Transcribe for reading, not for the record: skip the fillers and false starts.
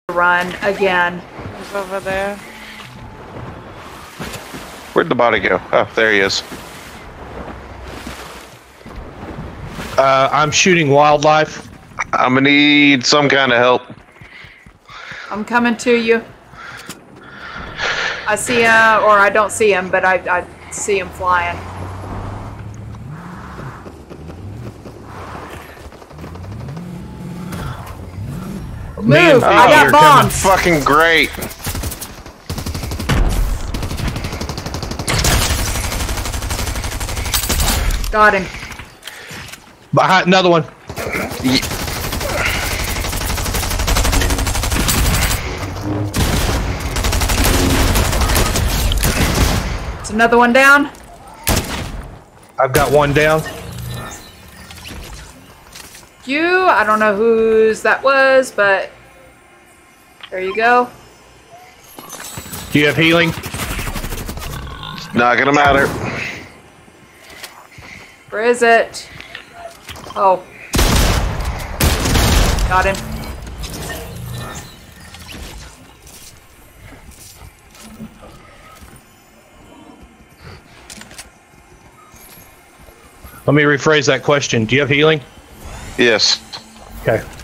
run again. He's over there. Where'd the body go? Oh, there he is. I'm shooting wildlife. I'm gonna need some kind of help. I'm coming to you. I see or I don't see him, but I see him flying. Move! I got bombs! Fucking great! Got him. Behind another one. It's another one down. I've got one down. I don't know whose that was, but there you go. Do you have healing? Not gonna matter. Where is it? Oh. Got him. Let me rephrase that question. Do you have healing? Yes. Okay.